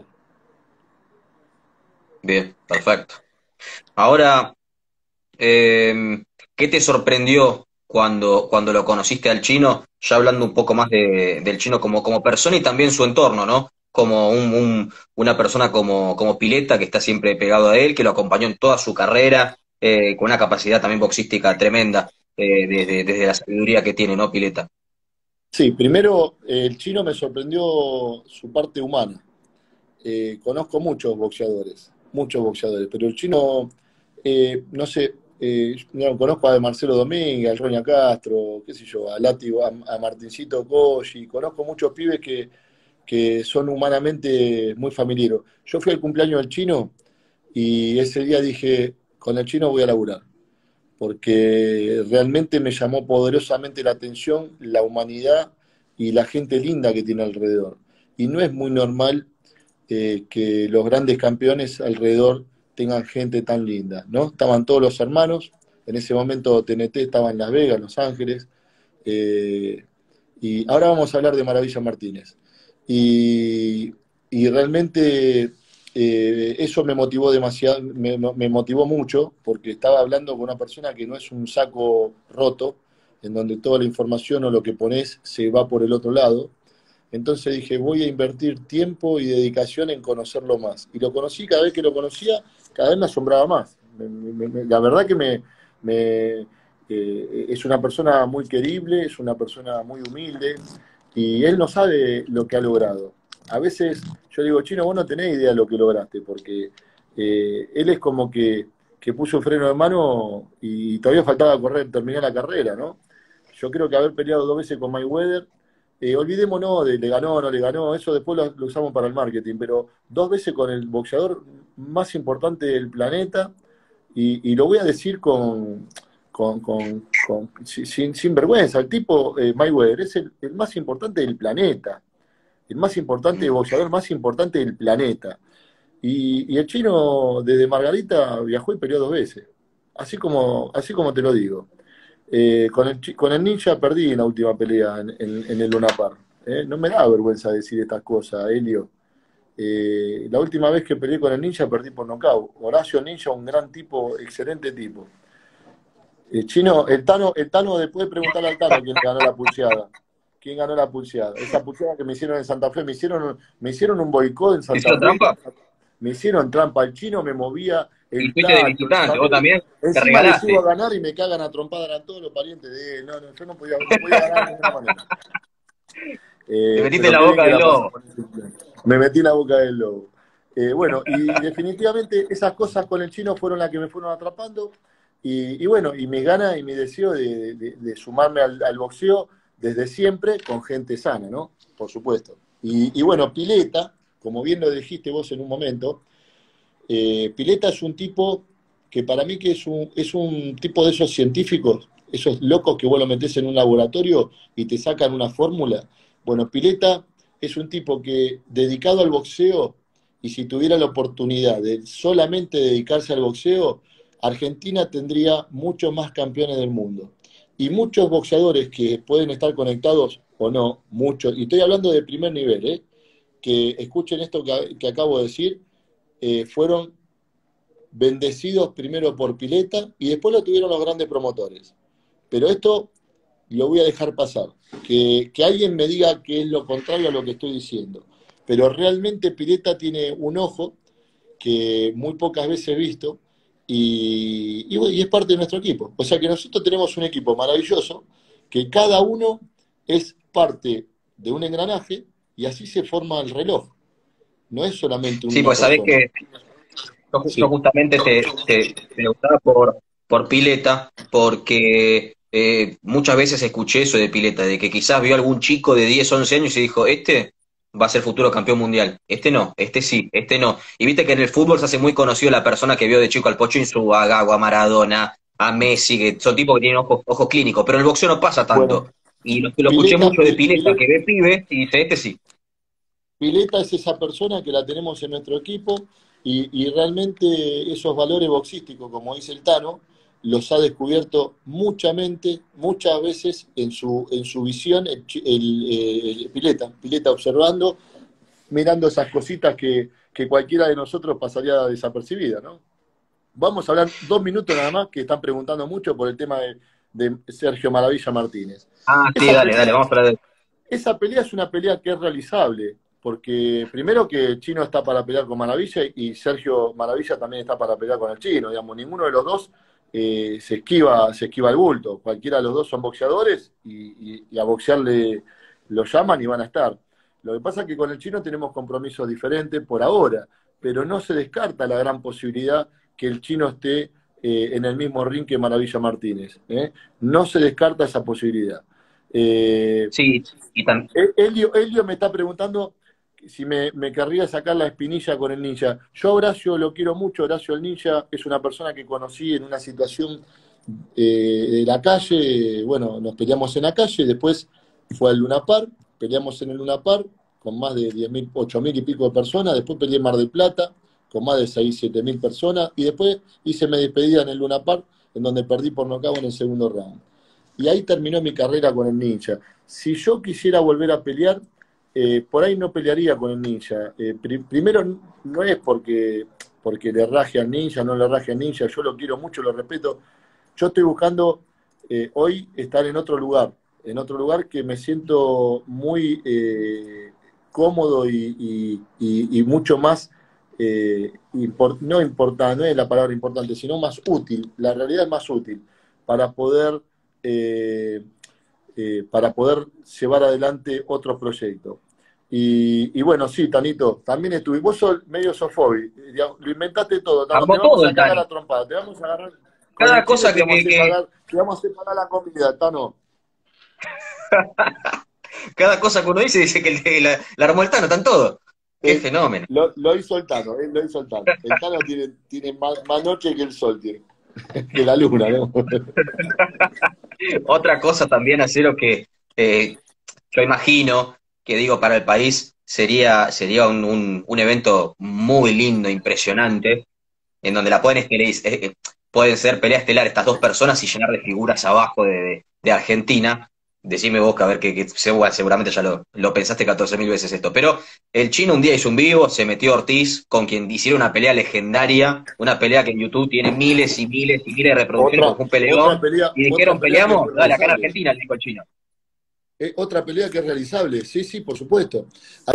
Bien, perfecto. Ahora, ¿qué te sorprendió cuando lo conociste al chino? Ya hablando un poco más del chino como persona y también su entorno, ¿no? Como una persona como Pileta, que está siempre pegado a él, que lo acompañó en toda su carrera, con una capacidad también boxística tremenda, desde la sabiduría que tiene, ¿no, Pileta? Sí, primero el chino me sorprendió su parte humana. Conozco muchos boxeadores, pero el chino, no sé, no, conozco a Marcelo Domínguez, a Roña Castro, qué sé yo, a Látigo, a Martincito Colli, conozco muchos pibes que son humanamente muy familiares. Yo fui al cumpleaños del chino y ese día dije, con el chino voy a laburar, porque realmente me llamó poderosamente la atención la humanidad y la gente linda que tiene alrededor. Y no es muy normal que los grandes campeones alrededor tengan gente tan linda, ¿no? Estaban todos los hermanos, En ese momento TNT estaba en Las Vegas, Los Ángeles. eh, y ahora vamos a hablar de Maravilla Martínez. Y, y realmente eso me motivó demasiado, me motivó mucho, porque estaba hablando con una persona que no es un saco roto, en donde toda la información o lo que pones se va por el otro lado. Entonces dije, voy a invertir tiempo y dedicación en conocerlo más. Y lo conocí, cada vez que lo conocía, cada vez me asombraba más. La verdad que es una persona muy querible, es una persona muy humilde, y él no sabe lo que ha logrado. A veces yo digo, Chino, vos no tenés idea de lo que lograste, porque él es como que puso freno de mano y todavía faltaba correr, terminar la carrera, ¿no? Yo creo que haber peleado 2 veces con Mayweather, olvidémonos de le ganó o no le ganó, eso después lo usamos para el marketing, pero 2 veces con el boxeador más importante del planeta, y lo voy a decir sin vergüenza, el tipo Mayweather es el más importante del planeta, el más importante, el boxeador más importante del planeta. Y el chino desde Margarita viajó y peleó 2 veces, así como te lo digo. Con el Ninja perdí en la última pelea en el Luna Park. No me da vergüenza decir estas cosas, Helio. La última vez que peleé con el Ninja perdí por nocaut. Horacio Ninja, un gran tipo, excelente tipo. Chino, el Tano, después de preguntarle al Tano quién ganó la pulseada. ¿Quién ganó la pulseada? Esa pulseada que me hicieron en Santa Fe, me hicieron un boicot en ¿Te Santa hicieron Fe, trampa? me hicieron trampa. El chino me movía Y el fuiste de tacho, el visitante, vos saludo. también te Encima les iba a regalaste. ganar y me cagan a trompada, eran todos los parientes de él. No, no, yo no podía ganar de ninguna manera. Te metiste en Pero la qué bien boca que del la pasé lobo. con ese plan. Me metí en la boca del lobo. Bueno, y definitivamente esas cosas con el chino fueron las que me fueron atrapando. Y bueno, y mis ganas y mi deseo de sumarme al boxeo desde siempre con gente sana, ¿no? Por supuesto. Y bueno, Pileta, como bien lo dijiste vos en un momento, Pileta es un tipo que para mí que es un tipo de esos científicos, esos locos que vos lo metés en un laboratorio y te sacan una fórmula. Bueno, Pileta es un tipo que dedicado al boxeo, y si tuviera la oportunidad de solamente dedicarse al boxeo, Argentina tendría muchos más campeones del mundo. Y muchos boxeadores que pueden estar conectados o no, muchos, y estoy hablando de primer nivel, que escuchen esto que acabo de decir, fueron bendecidos primero por Pileta y después lo tuvieron los grandes promotores. Pero esto lo voy a dejar pasar. Que alguien me diga que es lo contrario a lo que estoy diciendo. Pero realmente Pileta tiene un ojo que muy pocas veces he visto, y es parte de nuestro equipo. O sea que nosotros tenemos un equipo maravilloso, que cada uno es parte de un engranaje y así se forma el reloj. No es solamente Sí, una pues sabés persona. que yo Sí. justamente te preguntaba por Pileta, porque muchas veces escuché eso de Pileta, de que quizás vio algún chico de 10 11 años y dijo, este va a ser futuro campeón mundial, este no, este sí, este no. Y viste que en el fútbol se hace muy conocido la persona que vio de chico al Pocho Insúa, a Gago, a Maradona, a Messi, que son tipos que tienen ojos clínicos, pero en el boxeo no pasa Bueno, tanto. Y lo escuché Pileta, mucho de Pileta, que ve pibe y dice, este sí. Pileta es esa persona que la tenemos en nuestro equipo, y realmente esos valores boxísticos, como dice el Tano, los ha descubierto muchas veces en su visión el Pileta. Pileta observando, mirando esas cositas que cualquiera de nosotros pasaría desapercibida, ¿no? Vamos a hablar 2 minutos nada más, que están preguntando mucho por el tema de Sergio Maravilla Martínez. Ah, sí, Esa dale, dale, pelea, vamos a hablar de... esa pelea es una pelea que es realizable, porque primero que el Chino está para pelear con Maravilla y Sergio Maravilla también está para pelear con el Chino, digamos, ninguno de los dos se esquiva el bulto, cualquiera de los dos son boxeadores, y a boxearle lo llaman y van a estar. Lo que pasa es que con el Chino tenemos compromisos diferentes por ahora, pero no se descarta la gran posibilidad que el Chino esté en el mismo ring que Maravilla Martínez. No se descarta esa posibilidad. Eh, Sí, y tan... Elio me está preguntando si me querría sacar la espinilla con el Ninja. Yo a Horacio lo quiero mucho. Horacio el Ninja es una persona que conocí en una situación de la calle. Bueno, nos peleamos en la calle, después fue al Luna Park, peleamos en el Luna Park con más de 10.000, 8.000 y pico de personas, después peleé en Mar del Plata con más de 6, 7.000 personas, y después hice mi despedida en el Luna Park en donde perdí por nocaut en el segundo round. Y ahí terminó mi carrera con el Ninja. Si yo quisiera volver a pelear, por ahí no pelearía con el Ninja. Primero, no es porque le raje al Ninja, no le raje al Ninja, yo lo quiero mucho, lo respeto. Yo estoy buscando hoy estar en otro lugar que me siento muy cómodo y mucho más, no importante, no es la palabra importante, sino más útil, la realidad es más útil para poder, eh, para poder llevar adelante otros proyectos. Y bueno, sí, Tanito, también estuve. Vos sos medio sofobi, lo inventaste todo, Tano, te Armó vamos todo a el cagar Tano. a trompada, te vamos a agarrar con Cada el chino y cosa te vamos a hacer pagar la comida, Tano. cada cosa que uno dice que la armó el Tano, están todo. Qué Eh, fenómeno. lo hizo el Tano, lo hizo el Tano. El Tano tiene más noche que el sol, tiene, que la luna, ¿no? Otra cosa también, Acero, que yo imagino que digo para el país sería un evento muy lindo, impresionante, en donde la pueden ser pelea estelar estas dos personas y llenar de figuras abajo de Argentina. Decime vos, que a ver, seguramente ya lo pensaste 14.000 veces esto. Pero el chino un día hizo un vivo, se metió Ortiz, con quien hicieron una pelea legendaria, una pelea que en YouTube tiene miles y miles y miles de reproducciones porque fue un peleón. Y Otra dijeron, pelea que es peleamos, muy dale, acá en realizable. Argentina, le dijo el chino. Otra pelea que es realizable, sí, sí, por supuesto.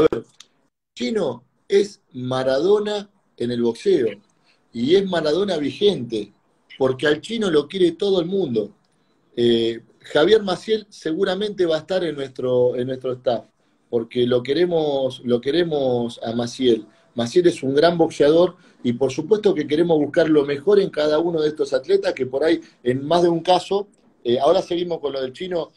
Chino es Maradona en el boxeo y es Maradona vigente, porque al chino lo quiere todo el mundo. Javier Maciel seguramente va a estar en nuestro staff, porque lo queremos a Maciel. Maciel es un gran boxeador y por supuesto que queremos buscar lo mejor en cada uno de estos atletas, que por ahí, en más de un caso, ahora seguimos con lo del chino,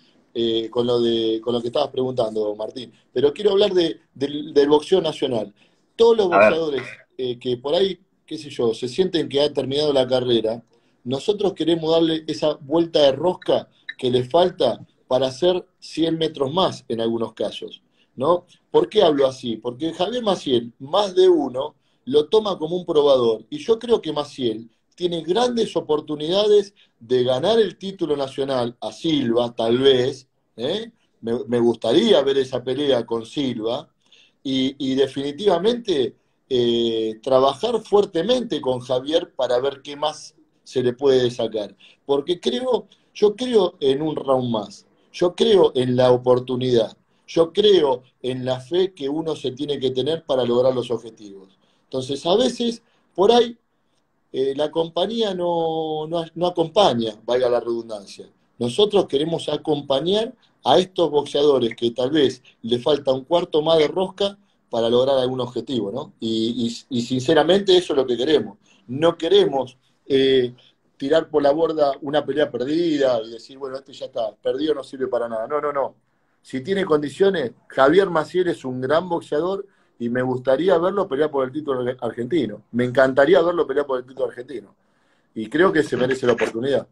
con lo que estabas preguntando, Martín, pero quiero hablar del boxeo nacional. Todos los A ver, boxeadores que por ahí, qué sé yo, se sienten que ha terminado la carrera, nosotros queremos darle esa vuelta de rosca que le falta para hacer 100 metros más en algunos casos, ¿no? ¿Por qué hablo así? Porque Javier Maciel, más de uno, lo toma como un probador. Y yo creo que Maciel tiene grandes oportunidades de ganar el título nacional a Silva, tal vez. ¿eh? Me gustaría ver esa pelea con Silva. Y definitivamente trabajar fuertemente con Javier para ver qué más se le puede sacar. Porque yo creo en un round más, yo creo en la oportunidad, yo creo en la fe que uno se tiene que tener para lograr los objetivos. Entonces, a veces, por ahí, la compañía no acompaña, valga la redundancia. Nosotros queremos acompañar a estos boxeadores que tal vez le falta un cuarto más de rosca para lograr algún objetivo, ¿no? Y sinceramente eso es lo que queremos. No queremos tirar por la borda una pelea perdida y decir, bueno, este ya está, perdido, no sirve para nada. No, no, no. Si tiene condiciones, Javier Maciel es un gran boxeador y me gustaría verlo pelear por el título argentino. Me encantaría verlo pelear por el título argentino. Y creo que se merece la oportunidad.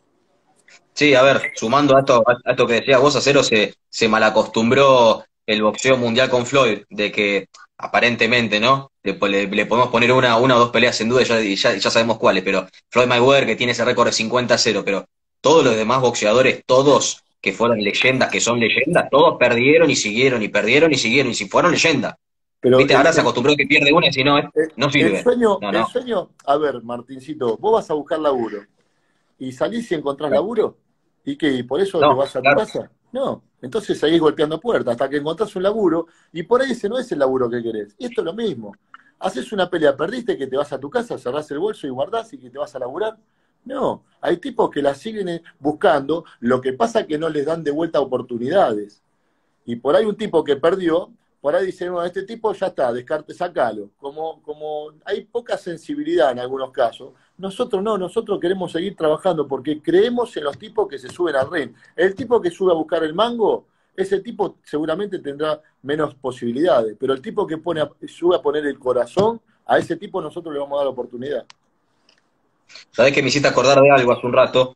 sí, a ver, sumando a esto que decías vos, Acero, se malacostumbró el boxeo mundial con Floyd, de que aparentemente, ¿no? Le podemos poner una o dos peleas en duda y ya sabemos cuáles, pero Floyd Mayweather, que tiene ese récord de 50-0, pero todos los demás boxeadores, todos que fueron leyendas, que son leyendas, todos perdieron y siguieron, y perdieron y siguieron, y si fueron leyendas. Pero ¿Viste? Ahora se acostumbró que pierde una y si no, no sirve. No, el no, sueño, a ver, Martincito, vos vas a buscar laburo y salís y encontrás laburo. ¿Y qué? ¿Y por eso te no, vas a tu claro. casa? No. Entonces seguís golpeando puertas hasta que encontrás un laburo y por ahí ese no es el laburo que querés. Y esto es lo mismo. Haces una pelea, perdiste, que te vas a tu casa, cerrás el bolso y guardás y que te vas a laburar. No, hay tipos que la siguen buscando, lo que pasa es que no les dan de vuelta oportunidades. Y por ahí un tipo que perdió, por ahí dice, no, este tipo ya está, descarte, sacalo. Como hay poca sensibilidad en algunos casos, nosotros no, nosotros queremos seguir trabajando porque creemos en los tipos que se suben al ring. El tipo que sube a buscar el mango, ese tipo seguramente tendrá menos posibilidades, pero el tipo que sube a poner el corazón, a ese tipo nosotros le vamos a dar la oportunidad. Sabés que me hiciste acordar de algo hace un rato.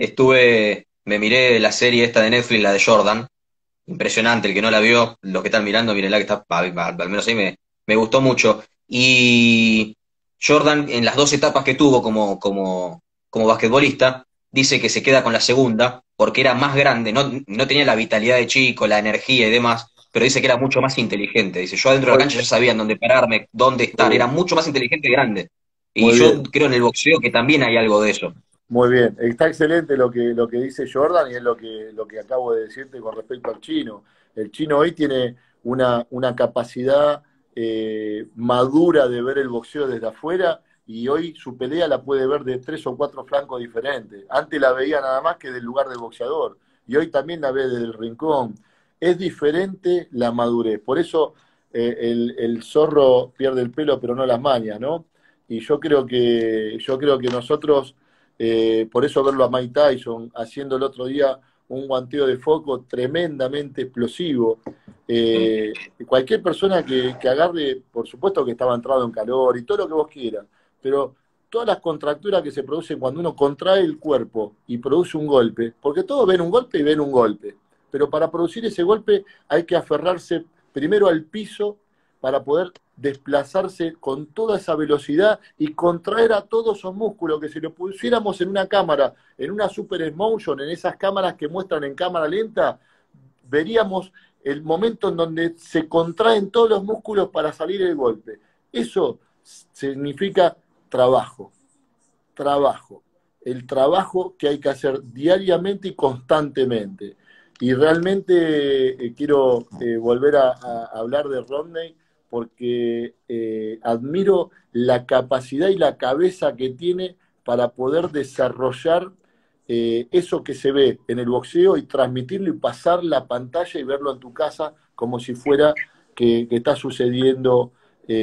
Me miré la serie esta de Netflix, la de Jordan. Impresionante, el que no la vio, los que están mirando, mírenla que está, al menos ahí me gustó mucho. Y Jordan, en las dos etapas que tuvo como basquetbolista, dice que se queda con la segunda porque era más grande, no tenía la vitalidad de chico, la energía y demás, pero dice que era mucho más inteligente. Dice, yo adentro de la Muy cancha ya bien, sabía en dónde pararme, dónde muy estar, era bien, mucho más inteligente y grande. Y muy yo bien. creo en el boxeo que también hay algo de eso. Muy bien, está excelente lo que dice Jordan y es lo que acabo de decirte con respecto al chino. El chino hoy tiene una capacidad madura de ver el boxeo desde afuera y hoy su pelea la puede ver de 3 o 4 flancos diferentes. Antes la veía nada más que del lugar del boxeador y hoy también la ve desde el rincón. Es diferente la madurez. Por eso el zorro pierde el pelo pero no las mañas, ¿no? Y yo creo que nosotros por eso verlo a Mike Tyson haciendo el otro día un guanteo de foco tremendamente explosivo. Cualquier persona que agarre, por supuesto que estaba entrado en calor y todo lo que vos quieras, pero todas las contracturas que se producen cuando uno contrae el cuerpo y produce un golpe, porque todos ven un golpe y ven un golpe, pero para producir ese golpe hay que aferrarse primero al piso para poder desplazarse con toda esa velocidad y contraer a todos esos músculos que si lo pusiéramos en una cámara, en una super motion, en esas cámaras que muestran en cámara lenta, veríamos el momento en donde se contraen todos los músculos para salir el golpe. Eso significa trabajo, trabajo. El trabajo que hay que hacer diariamente y constantemente. Y realmente quiero volver a hablar de Rodney porque admiro la capacidad y la cabeza que tiene para poder desarrollar eso que se ve en el boxeo y transmitirlo y pasar la pantalla y verlo en tu casa como si fuera que está sucediendo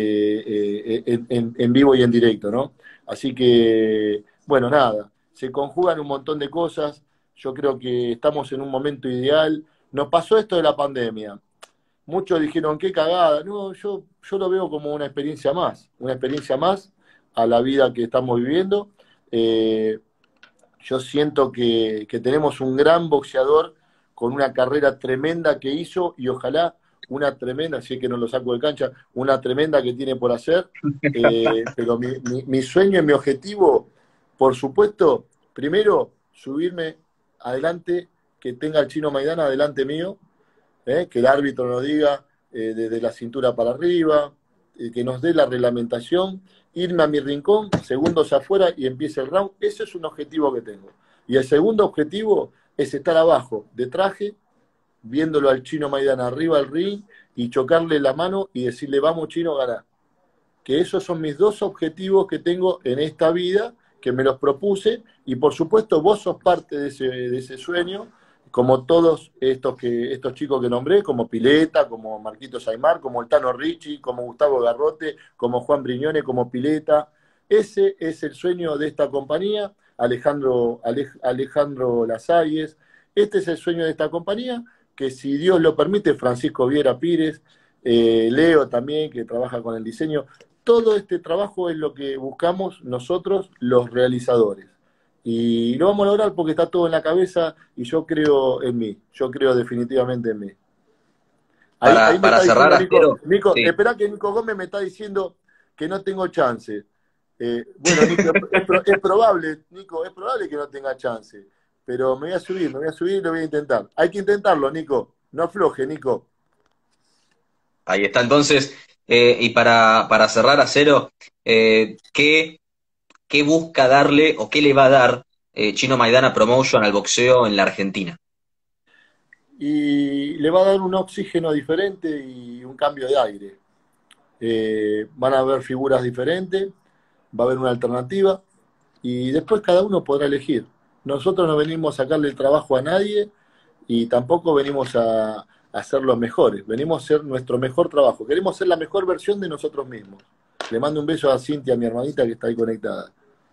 en vivo y en directo, ¿no? Así que, bueno, nada, se conjugan un montón de cosas, yo creo que estamos en un momento ideal. Nos pasó esto de la pandemia. Muchos dijeron, qué cagada. No, yo lo veo como una experiencia más a la vida que estamos viviendo. Eh, yo siento que tenemos un gran boxeador con una carrera tremenda que hizo y ojalá una tremenda, si es que no lo saco de cancha, una tremenda que tiene por hacer. Pero mi sueño y mi objetivo, por supuesto, primero, subirme adelante, que tenga el Chino Maidana adelante mío, que el árbitro nos diga desde la cintura para arriba, que nos dé la reglamentación, irme a mi rincón, segundos afuera y empiece el round. Ese es un objetivo que tengo. Y el segundo objetivo es estar abajo, de traje, viéndolo al Chino Maidana arriba del ring y chocarle la mano y decirle, vamos Chino, ganá. Que esos son mis dos objetivos que tengo en esta vida, que me los propuse, y por supuesto vos sos parte de ese sueño, como todos estos chicos que nombré, como Pileta, como Marquitos Aymar, como el Tano Ricci, como Gustavo Garrote, como Juan Briñone, como Pileta. Ese es el sueño de esta compañía, Alejandro Lasalles. Este es el sueño de esta compañía, que si Dios lo permite, Francisco Viera Pires, Leo también, que trabaja con el diseño. Todo este trabajo es lo que buscamos nosotros, los realizadores. Y lo vamos a lograr porque está todo en la cabeza y yo creo en mí, yo creo definitivamente en mí. Ahí me Para está cerrar, diciendo Nico, Acero, Nico, sí. espera que Nico Gómez me está diciendo que no tengo chance. Bueno, Nico, es probable, Nico, es probable que no tenga chance, pero me voy a subir y lo voy a intentar. Hay que intentarlo, Nico, no afloje, Nico. Ahí está. Entonces, y para cerrar, Acero, ¿qué busca darle o qué le va a dar Chino Maidana Promotion al boxeo en la Argentina? Y le va a dar un oxígeno diferente y un cambio de aire. Van a haber figuras diferentes, va a haber una alternativa y después cada uno podrá elegir. Nosotros no venimos a sacarle el trabajo a nadie y tampoco venimos a ser los mejores, venimos a ser nuestro mejor trabajo, queremos ser la mejor versión de nosotros mismos. Le mando un beso a Cintia, mi hermanita que está ahí conectada.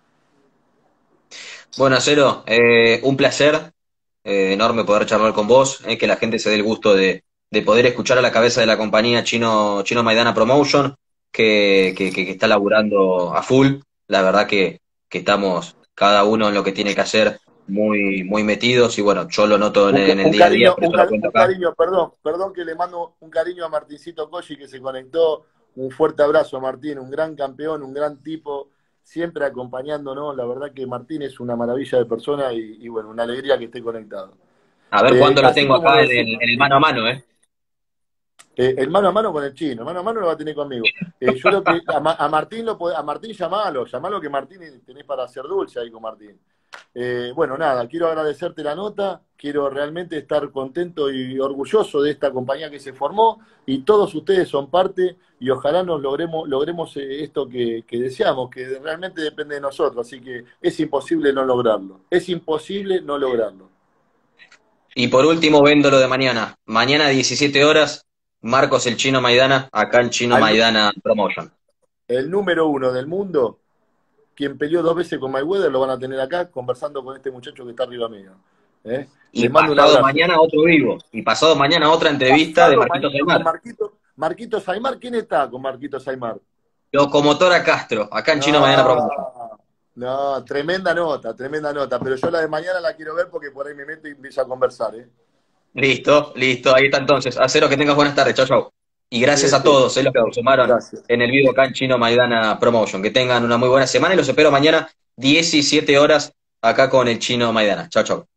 Bueno, Acero, un placer enorme poder charlar con vos, que la gente se dé el gusto de poder escuchar a la cabeza de la compañía Chino Maidana Promotion, que está laburando a full. La verdad que estamos cada uno en lo que tiene que hacer muy metidos y bueno, yo lo noto en el día a día, por eso lo cuento Un acá. cariño, perdón que le mando un cariño a Martincito Colli que se conectó. Un fuerte abrazo a Martín, un gran campeón, un gran tipo. siempre acompañándonos. La verdad que Martín es una maravilla de persona y bueno, una alegría que esté conectado. A ver cuándo lo Así tengo como lo acá decís, en el mano a mano, ¿eh? el mano a mano con el chino, el mano a mano lo va a tener conmigo. Yo creo que a Martín a Martín llamalo que Martín tenés para hacer dulce ahí con Martín. Bueno, nada, quiero agradecerte la nota, quiero realmente estar contento y orgulloso de esta compañía que se formó y todos ustedes son parte y ojalá nos logremos esto que deseamos, que realmente depende de nosotros, así que es imposible no lograrlo, es imposible no lograrlo. Y por último, vendo lo de mañana. Mañana 17 horas, Marcos el Chino Maidana, acá en Chino Al- Maidana Promotion. el número uno del mundo, quien peleó 2 veces con Mayweather, lo van a tener acá conversando con este muchacho que está arriba mío. ¿Eh? Y Les mando un pasado abrazo. mañana otro vivo. Y pasado mañana otra entrevista de Pasado Marquitos mañana con Aymar. Marquito Saimar. ¿Quién está con Marquito Saimar? Locomotora Castro, acá en Chino Maidana Promotion. No, no, tremenda nota. Pero yo la de mañana la quiero ver porque por ahí me meto y empiezo a conversar, ¿eh? Listo, listo, ahí está entonces. Acero, que tengas buenas tardes, chau, chau. Y gracias a Cuídate. todos, los que nos sumaron Gracias. en el vivo acá en Chino Maidana Promotion. Que tengan una muy buena semana y los espero mañana 17 horas acá con el Chino Maidana. Chau, chau.